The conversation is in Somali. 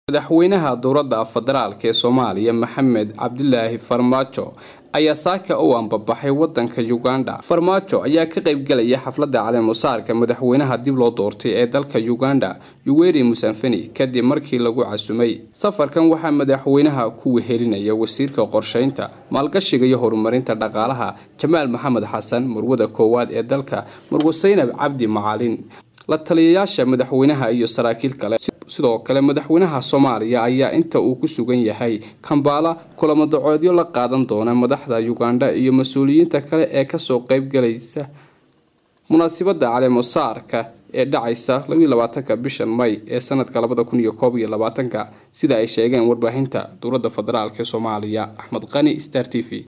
madaxweynaha dowladda federaalka ee Soomaaliya Maxamed Cabdilaahi Farmaajo ayaa saaka u anbabaxay wadanka Uganda. Farmaajo ayaa ka qayb galaya xafladda caleemo saarka madaxweynaha dib loo doortay ee dalka Uganda Yoweri Museveni kadib markii lagu casumay. Safarkan waxaa madaxweynaha ku wehelinaya wasiirka qorsheynta, maalgashiga iyo horumarinta dhaqaalaha Jamaal Maxamed Xasan, marwada koowaad ee dalka Marwo Zainab Cabdi Macalin, la taliyayaasha madaxweynaha iyo saraakiil kale. sidoo kale madaxweynaha Soomaaliya ayaa inta uu ku sugan yahay Kampala kulamo dacoodyo la qaadan doona madaxda Uganda iyo mas'uuliyiinta kale ee ka soo qayb galaysa munaasabadda caleemo saarka ee dhacaysa 22 bishan May ee sanadka 2021 sida ay sheegeen warbaahinta dowladda federaalka Soomaaliya. Axmed Qani, Star TV.